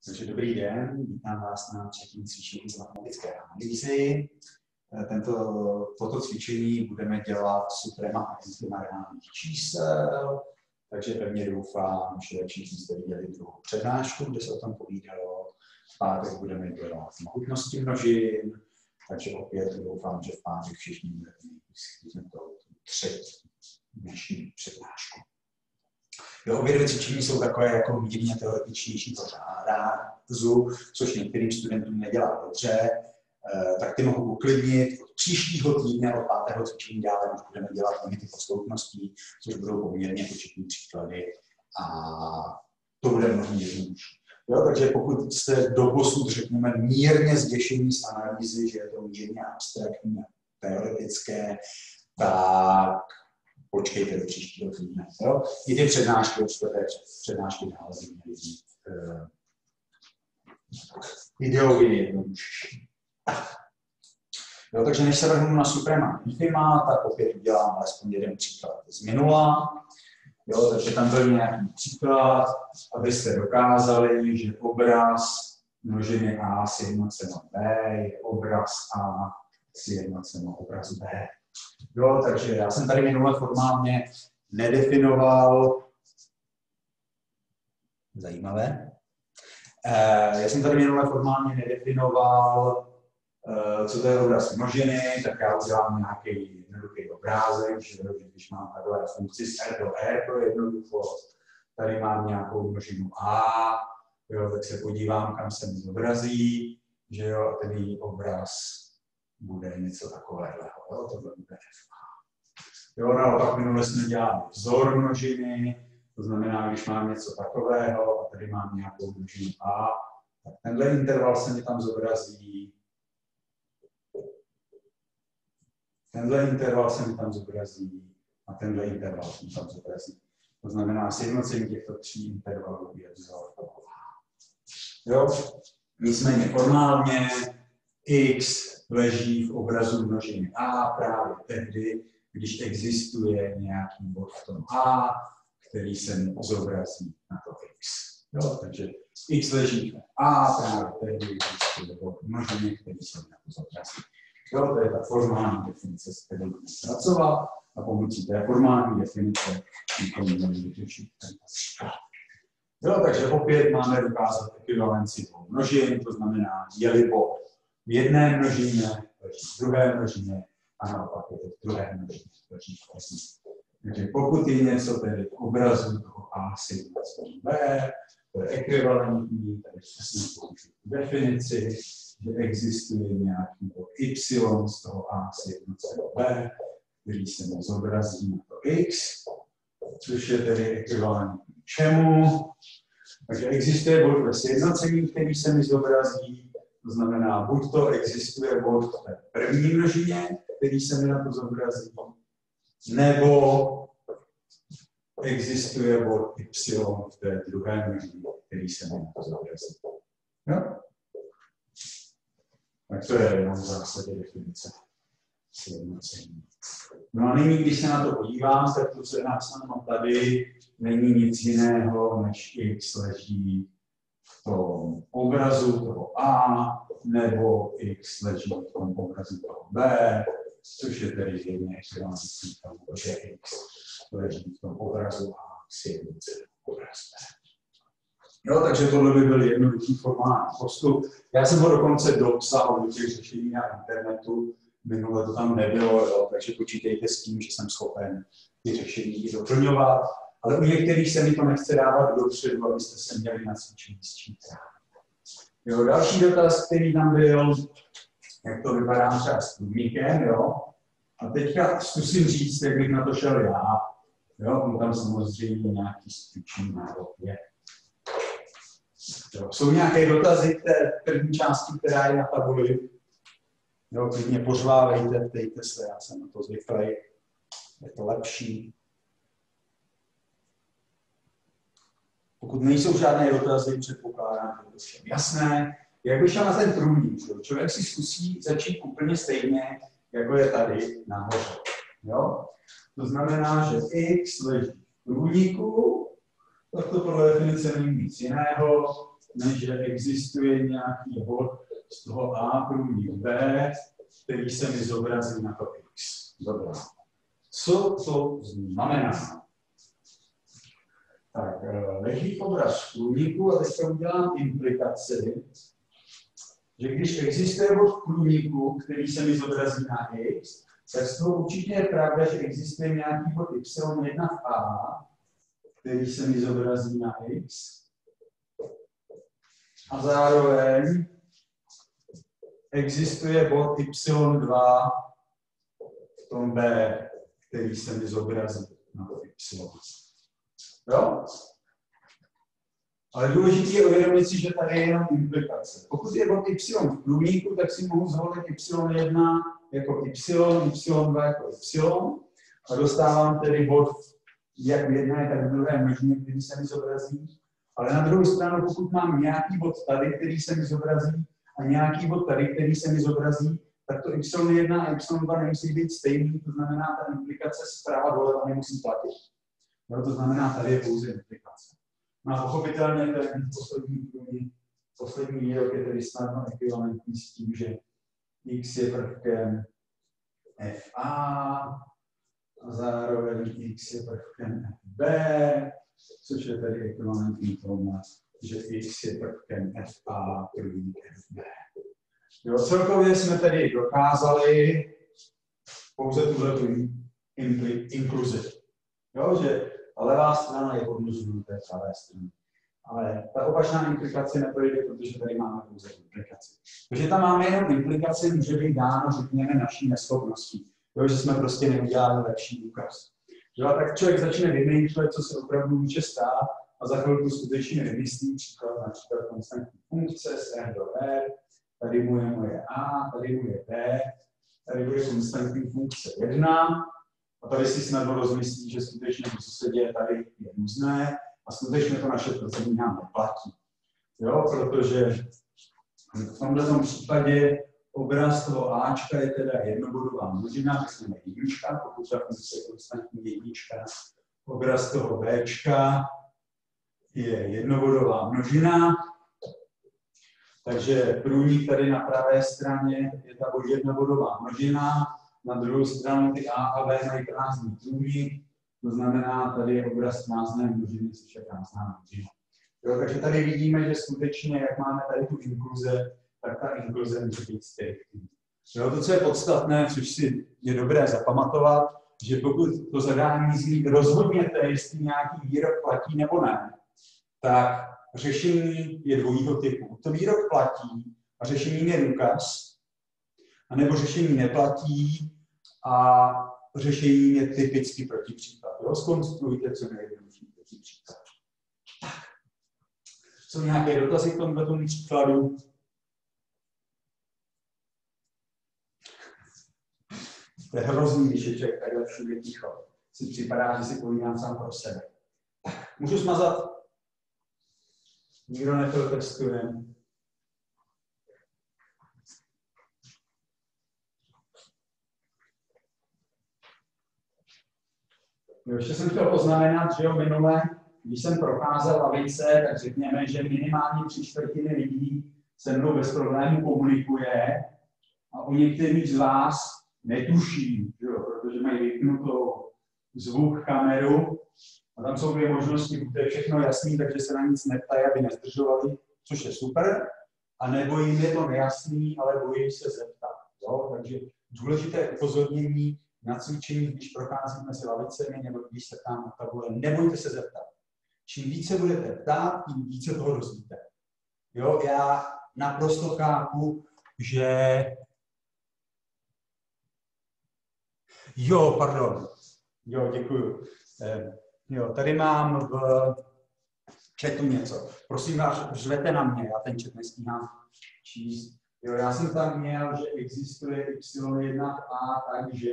Takže dobrý den, vítám vás na třetím cvičení z matematické analýzy. Toto cvičení budeme dělat suprema a infima reálných čísel, takže pevně doufám, že všichni jste viděli druhou přednášku, kde se o tom povídalo. V pátek budeme dělat mohutnosti množin, takže opět doufám, že v pátek všichni budete mít třetí dnešní přednášku. Obě dvě cvičení jsou takové jako mírně teoretičnějšího rázu, což některým studentům nedělá dobře, tak ty mohu uklidnit. Od příštího týdne, od 5. cvičení dále už budeme dělat limity posloupností, což budou poměrně početní příklady a to bude mnohem jednodušší. Takže pokud jste doposud, řekněme, mírně zděšení z analýzy, že je to mírně abstraktní a teoretické, tak počkejte do příštího týdne. I ty přednášky od čtvrté přednášky dále by měly být ideově jednodušší. Takže než se vrhnu na suprema infima, tak opět udělám alespoň jeden příklad z minula. Takže tam byl nějaký příklad, abyste dokázali, že obraz množiny A sjednoceno B je obraz A sjednoceno obraz B. Takže já jsem tady minule formálně nedefinoval, zajímavé, já jsem tady minule formálně nedefinoval, co to je obraz množiny, tak já udělám nějaký jednoduchý obrázek, že když mám takové funkci z R do R pro jednoduchost, tady mám nějakou množinu A, tak se podívám, kam se mi zobrazí, a ten její obraz bude něco takového, tohle bude FA. Naopak minule jsme dělali vzor množiny, to znamená, když mám něco takového a tady mám nějakou množinu A, tak tenhle interval se mi tam zobrazí, tenhle interval se mi tam zobrazí a tenhle interval se mi tam zobrazí. To znamená, sjednocení těchto tří intervalů je vzor toho A. Nicméně formálně X leží v obrazu množiny A právě tehdy, když existuje nějaký bod v tom A, který se mi zobrazí na to X. Takže X leží v A právě tehdy, když existuje bod množiny, který se mi na to zobrazí. To je ta formální definice, s kterou budeme pracovat a pomocí té formální definice můžeme vyřešit tento příklad. Takže opět máme dokázat ekvivalenci dvou množin, to znamená, je-li bod v jedné množině, leží v druhé množině a naopak je to v druhé množině, leží v první. Takže pokud je něco tedy v obrazu toho A sjednoceno B, to je ekvivalentní, tady přesně použiju definici, že existuje nějaký bod Y z toho A sjednoceno B, který se mi zobrazí na to X, což je tedy ekvivalentní čemu. Takže existuje bod ve sjednocení, který se mi zobrazí, to znamená, buď to existuje bod v té první množině, který se mi na to zobrazí, nebo existuje bod Y v té druhé množině, který se mi na to zobrazí. Tak to je jenom v zásadě definice sjednocení. A nyní, když se na to podívám, tak to, co je napsáno tady, není nic jiného, než X leží v tom obrazu toho A, nebo X leží v tom obrazu toho B, což je tedy zřejmě ekvivalentní tomu, že X leží v tom obrazu A sjednocení obraz B. Takže tohle by byl jednoduchý formální postup. Já jsem ho dokonce dopsal do těch řešení na internetu, minule to tam nebylo, takže počítejte s tím, že jsem schopen ty řešení i doplňovat, ale u některých se mi to nechce dávat dopředu, abyste se měli na cvičení sčítat. Další dotaz, který tam byl, jak to vypadá třeba s průnikem, a teďka zkusím říct, jak bych na to šel já. Tam samozřejmě nějaký cvičení návod je. Jsou nějaké dotazy k té první části, která je na tabuli? Klidně pořvávejte, ptejte se, já jsem na to zvyklý. Je to lepší. Pokud nejsou žádné dotazy, předpokládám, že to všem jasné. Jak by šel na ten průnik? Člověk si zkusí začít úplně stejně, jako je tady nahoře. To znamená, že X leží v průniku, tak to podle definice není nic jiného, než že existuje nějaký bod z toho A průnik B, který se mi zobrazí na to X. Dobrá. Co to znamená? Tak, leží obraz průniku a teďka udělám implikaci, že když existuje bod průniku, který se mi zobrazí na X, tak z toho určitě je pravda, že existuje nějaký bod Y1 v A, který se mi zobrazí na X. A zároveň existuje bod Y2 v tom B, který se mi zobrazí na to Y. Jo? Ale důležité je uvědomit si, že tady je jenom implikace. Pokud je bod Y v průniku, tak si mohu zvolit Y1 jako Y, Y2 jako Y a dostávám tedy bod jak v jedné, tak v druhé množině, který se mi zobrazí. Ale na druhou stranu, pokud mám nějaký bod tady, který se mi zobrazí, a nějaký bod tady, který se mi zobrazí, tak to Y1 a Y2 nemusí být stejný, to znamená, ta implikace zprava doleva nemusí platit. No, to znamená, tady je pouze implikace. No a pochopitelně ten poslední výrok je tedy snadno ekvivalentní s tím, že X je prvkem FA a zároveň X je prvkem FB, což je tedy ekvivalentní tomu, že X je prvkem FA první FB. Jo, celkově jsme tedy dokázali pouze tuhle inkluzi. Jo, že ta levá strana je podmnožena té pravé strany. Ale ta opačná implikace neprojde, protože tady máme pouze implikaci. Protože tam máme jenom implikaci, může být dáno, řekněme, naší neschopností. Jo, že jsme prostě neudělali lepší důkaz. Jo, tak člověk začne vymýšlet, co se opravdu může stát a za chvilku skutečně vymyslí například konstantní funkce z R do R, tady mu je moje A, tady mu je B, tady bude konstantní funkce 1 a tady si snadno rozmyslí, že skutečně to, co se děje tady, je různé a skutečně to naše tvrzení nám neplatí. Jo, protože v tomto případě obraz toho Ačka je teda jednobodová množina, myslíme jednička, pokud ta funkce je konstantní jednička. Obraz toho Bčka je jednobodová množina, takže průnik tady na pravé straně je ta jednobodová množina, na druhou stranu ty A a B mají prázdný průnik, to znamená, tady je obraz prázdné množiny, což je prázdná množina. Jo, takže tady vidíme, že skutečně, jak máme tady tu inkluze, tak ta inkluze může být striktní. To, co je podstatné, což si je dobré zapamatovat, že pokud to zadání zní rozhodněte, jestli nějaký výrok platí nebo ne, tak řešení je dvojího typu. To výrok platí a řešení je důkaz, anebo řešení neplatí a řešení je typicky protipříklad. Zkonstruujte co nejjednodušší protipříklad. Jsou nějaké dotazy k tomuto příkladu? To je hrozný, když je člověk takhle všude ticho. Si připadá, že si povídám sám pro sebe. Tak, můžu smazat? Nikdo neprotestuje. Ještě jsem chtěl poznamenat, že minule, když jsem procházel lavice, tak řekněme, že minimálně 3/4 lidí se mnou bez problémů komunikuje a u některých z vás netuší, protože mají vypnutou zvuk, kameru a tam jsou dvě možnosti, buď to je všechno jasný, takže se na nic neptají, aby nezdržovali, což je super, a nebo jim je to nejasný, ale bojí se zeptat. Jo? Takže důležité upozornění na cvičení, když procházíme mezi lavicemi nebo když se tam na tabule, nebojte se zeptat. Čím více budete ptát, tím více toho rozvíte. Jo, já naprosto chápu, že... Jo, pardon. Jo, děkuju. Jo, tady mám v chatu něco. Prosím vás, řvete na mě, já ten chat nestíhám číst. Jo, já jsem tam měl, že existuje y1a, takže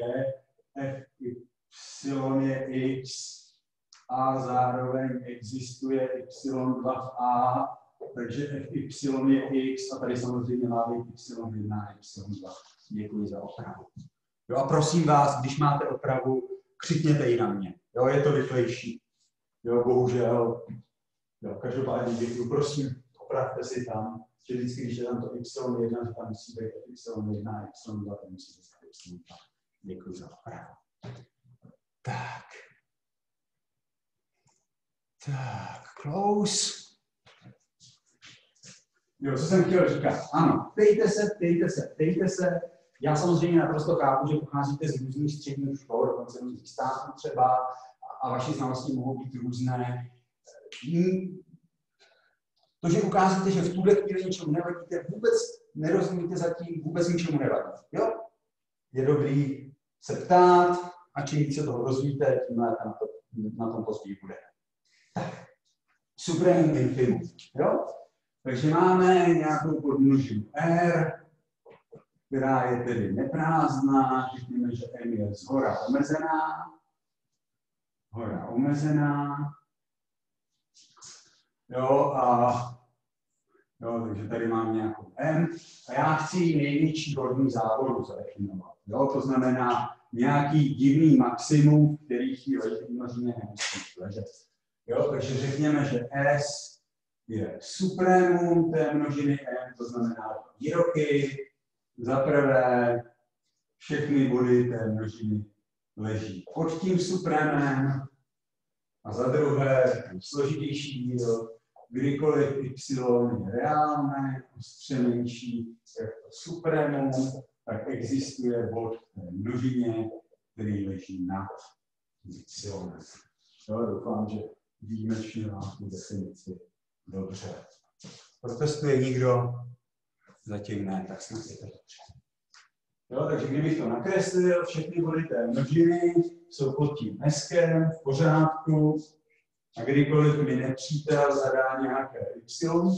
f je x a zároveň existuje y2a, takže fy je x a tady samozřejmě má být y1 a y2. Děkuji za opravu. Jo, a prosím vás, když máte opravu, křikněte ji na mě. Jo, je to rychlejší. Jo, bohužel. Jo, každopádně děkuji, prosím, opravdu. opravte si tam, že vždycky, když je tam to y1, že tam musí být y1, y2, tam musí být y2. Děkuji za opravu. Tak, close. Jo, co jsem chtěl říkat? Ano, ptejte se. Já samozřejmě naprosto chápu, že pocházíte z různých středních škol, dokonce různých států třeba, a vaše znalosti mohou být různé. To, že ukázíte, že v tuhle chvíli ničemu nevadíte, vůbec nerozumíte zatím, vůbec ničemu nevadí. Jo? Je dobrý se ptát a čím více toho rozvíjíte, tím lépe na tom později bude. Tak, supremum infimum. Jo? Takže máme nějakou podmnožinu R, která je tedy neprázdná, řekněme, že M je zhora omezená. Takže tady mám nějakou M a já chci největší horní závodu zadefinovat. Jo, to znamená nějaký divný maximum, v kterých ji množíme nemusí ležet. Jo, takže řekněme, že S je supremum té množiny M, to znamená výroky. Za prvé, všechny body té množiny leží pod tím supremem a za druhé, složitější díl, kdykoliv y je reálné, ostře menší jak to supremum, tak existuje bod v té množině, který leží nad y. Doufám, že výjimečně vám tu definici dobře. Protestuje nikdo? Zatím ne, tak snad je to dobře. Jo, takže kdybych to nakreslil, všechny body té množiny jsou pod tím S-kem, v pořádku, a kdykoliv mi nepřítel zadá nějaké y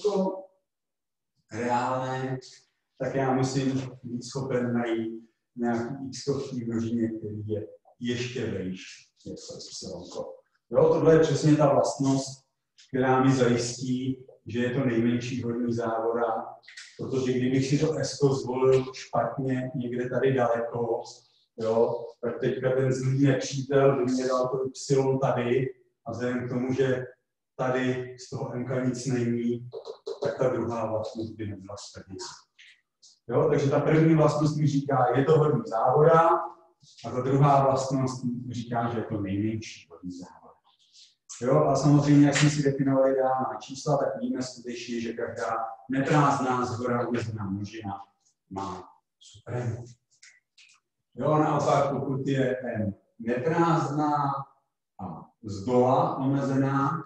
reálné, tak já musím být schopen najít nějaký x-kový množině, který je ještě vejš, než y. Jo, tohle je přesně ta vlastnost, která mi zajistí, že je to nejmenší horní závora, protože kdybych si to S zvolil špatně někde tady daleko, jo, tak teďka ten zlý nepřítel by mě dal to y tady a vzhledem k tomu, že tady z toho M nic není, tak ta druhá vlastnost by nebyla splněna. Jo, takže ta první vlastnost mi říká, je to horní závora, a ta druhá vlastnost mi říká, že je to nejmenší horní závora. Jo, a samozřejmě, jak jsme si definovali reálná čísla, tak víme skutečně, že každá neprázdná zhora omezená množina má supremum. Jo, naopak, pokud je M neprázdná a zdola omezená,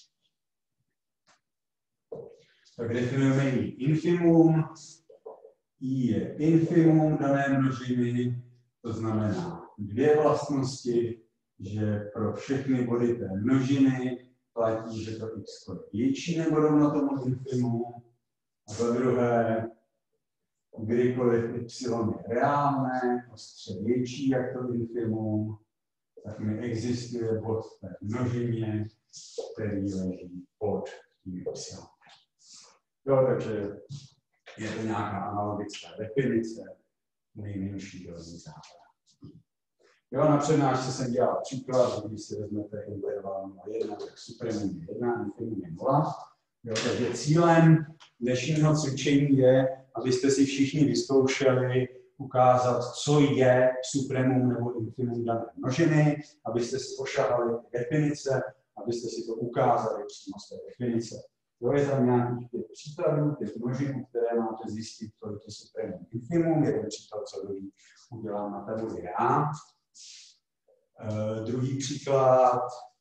tak definujeme i infimum. I je infimum dané množiny, to znamená dvě vlastnosti, že pro všechny body té množiny platí, že to x je větší nebo rovno tomu infimu. A za druhé, kdykoliv y je reálné, ostře větší jak to infimum, tak mi existuje bod v té množině, který leží pod tím y. Jo, takže je to nějaká analogická definice nejmenší horní závora. Jo, na přednášce jsem dělal příklad, že když si vezmete interval 0,1, tak supremum je 1, infimum je 0. Jo, takže cílem dnešního cvičení je, abyste si všichni vyzkoušeli ukázat, co je supremum nebo infimum dané množiny, abyste si ošahali definice, abyste si to ukázali přímo z té definice. Jo, je tam nějakých 5 příkladů, 5 množin, které máte zjistit, co je to supremum infimum. Jeden příklad, co dobrý, udělám na tabuli já. Druhý příklad,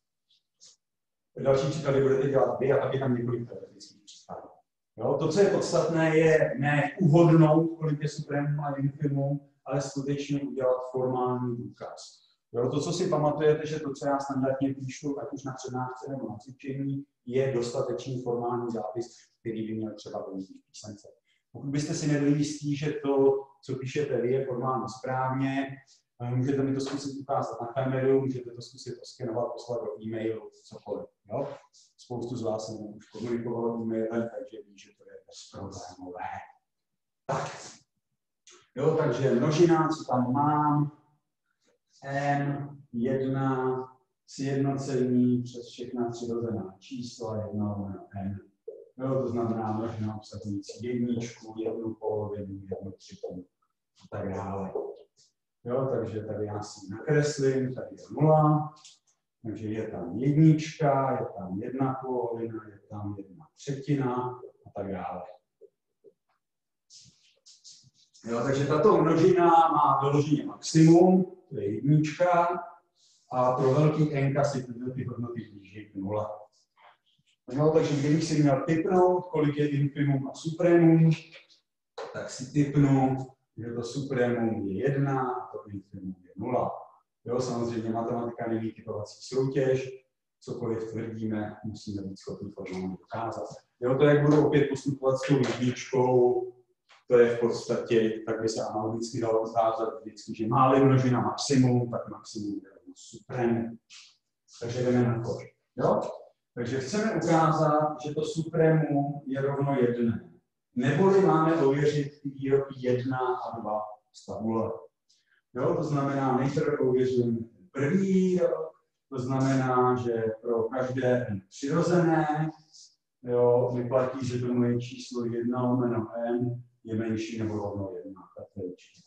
další příklady budete dělat vy a taky tam několik teoretických příkladů. Jo, to, co je podstatné, je ne uhodnout, kolik je supremum a infimum, ale skutečně udělat formální důkaz. Jo, to, co si pamatujete, že to, co já standardně píšu, ať už na přednášce nebo na cvičení, je dostatečný formální zápis, který by měl třeba být v písence. Pokud byste si nebyli jistí, že to, co píšete vy, je formálně správně, můžete mi to zkusit ukázat na kameru, můžete to zkusit oskenovat, poslat do e-mailu, cokoliv. Jo? Spoustu z vás jsem už komunikovalo e-mailem, takže ví, že to je bezproblémové. Tak. Jo, takže množina, co tam mám, M1 sjednocení přes všechna přirozená čísla, 1 n Jo, to znamená množina obsahující jedničku, jednu polovinu, jednu třetinu a tak dále. Jo, takže tady já si nakreslím, tady je 0, takže je tam jednička, je tam jedna polovina, je tam jedna třetina a tak dále. Jo, takže tato množina má vyloženě maximum, to je jednička, a pro velký n si ty hodnoty blíží k 0. No, takže kdybych si měl tipnout, kolik je infimum a supremum, tak si tipnu, že to supremum je 1 a to infimum je 0. Jo, samozřejmě matematika není typovací soutěž, cokoliv tvrdíme, musíme být schopni formálně dokázat. Jo, to, jak budu opět postupovat s tou jedničkou, to je v podstatě, tak by se analogicky dalo ukázat vždycky, že má-li množina maximum, tak maximum je rovno supremum. Takže jdeme na to. Jo? Takže chceme ukázat, že to supremum je rovno 1. Neboli máme ověřit výroky 1 a 2 z tabule. Jo? To znamená, nejprve ověřujeme první výrok, to znamená, že pro každé n přirozené, jo, mi platí, že to moje číslo 1 lomeno n je menší nebo rovno 1. Tak to je určitě.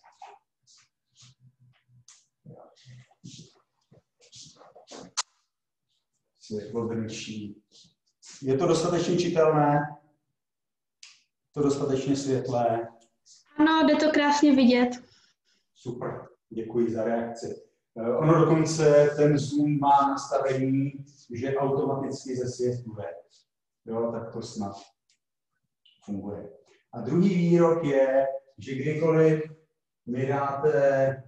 Světlo brnčí. Je to dostatečně čitelné? To dostatečně světlé? Ano, jde to krásně vidět. Super, děkuji za reakci. Ono dokonce ten Zoom má nastavení, že automaticky zesvětluje. Jo, tak to snad funguje. A druhý výrok je, že kdykoliv mi dáte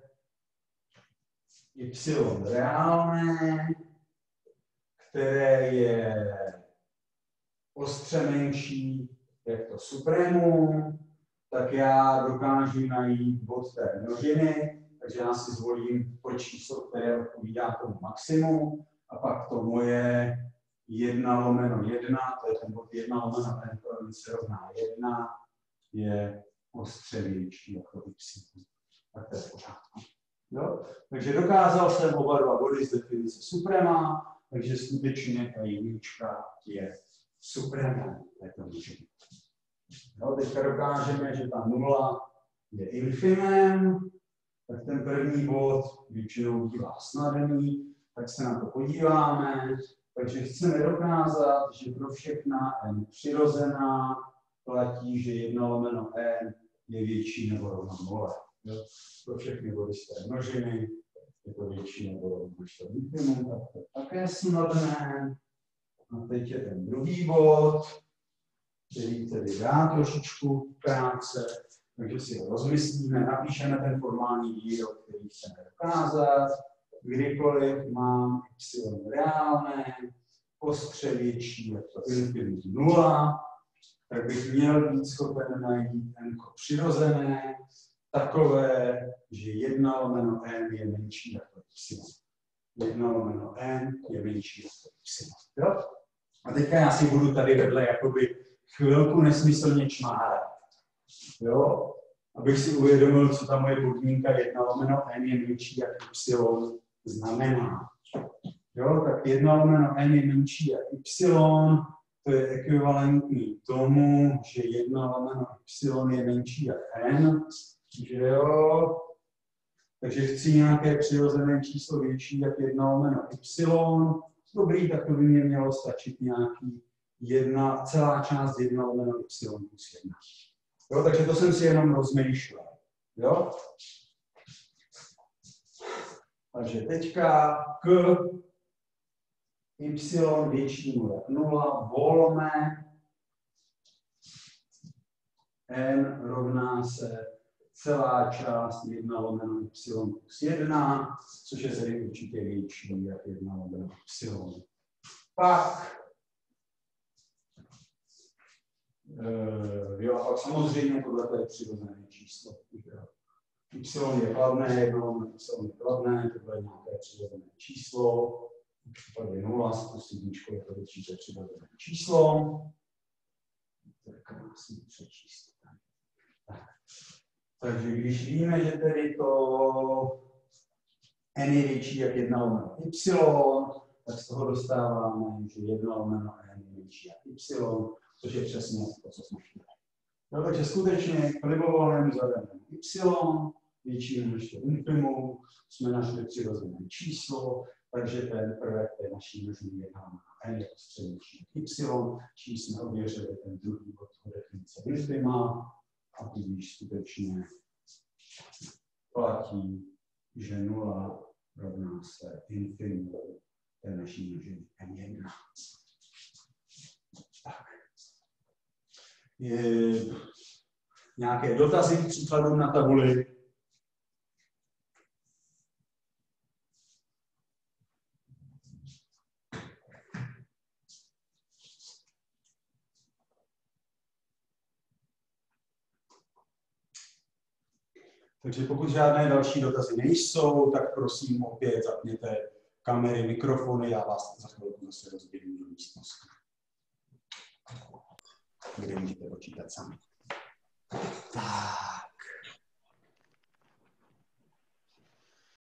y reálné, které je ostře menší jak to supremum, tak já dokážu najít bod té množiny, takže já si zvolím to číslo, které odpovídá tomu maximu, a pak to moje 1 lomeno 1, to je ten bod 1 lomeno n, to se rovná 1, je ostře větší jako y. Tak to je v pořádku. Jo? Takže dokázal jsem oba dva body z definice suprema, takže skutečně ta jednička je supremem této množiny. Teďka dokážeme, že ta 0 je infimem, tak ten první bod většinou bývá snadný, tak se na to podíváme. Takže chceme dokázat, že pro všechna n přirozená platí, že 1 lomeno n je větší nebo rovno 0. Pro všechny body z té množiny je to větší nebo rovno než to infimum, tak to je také snadné. A teď je ten druhý bod, který tedy dá trošičku práce, takže si ho rozmyslíme, napíšeme ten formální výrok, který chceme dokázat. Kdykoliv mám y reálné, ostře větší jako infimum 0, tak bych měl být schopen najít n přirozené, takové, že 1 lomeno n je menší jako y. 1 lomeno n je menší jako y. Jo? A teďka já si budu tady vedle jakoby chvilku nesmyslně čmárat. Jo? Abych si uvědomil, co ta moje podmínka 1 lomeno n je menší jak y znamená. Jo? Tak 1 lomeno n je menší jak y, to je ekvivalentní tomu, že 1 lomeno y je menší jak n. Že jo? Takže chci nějaké přirozené číslo větší jak 1 lomeno y. Dobrý, tak to by mě mělo stačit nějaký celá část 1 lomeno y plus 1. Jo, takže to jsem si jenom rozmýšlel. Jo? Takže teďka k y většímu jak 0 volme n rovná se celá část 1 lomeno y plus 1, což je tedy určitě větší jak 1 lomeno y. Pak pak samozřejmě tohle je přirozené číslo. Y je kladné, 1 lomeno y je kladné, tohle je nějaké přirozené číslo. V případě 0 s plus 1 je to určitě přirozené číslo. To je krásně přečíst. Takže když víme, že tedy to n je větší jak 1 lomeno y, tak z toho dostáváme, že 1 lomeno n je větší jak y. což je přesně to, co jsme chtěli. No, takže skutečně k libovolnému zadánému y, většímu než to infimum, jsme našli přirozené číslo, takže ten prvek té naší množiny jednáme na n jako střednější y, čím jsme ověřili ten druhý bod definice infima, a tudíž skutečně platí, že 0 rovná se infimu té naší množiny n1. Tak. Nějaké dotazy k příkladům na tabuli? Takže pokud žádné další dotazy nejsou, tak prosím opět zapněte kamery, mikrofony, já vás za chvilku zase rozběhnu do místnosti, kde můžete počítat sami.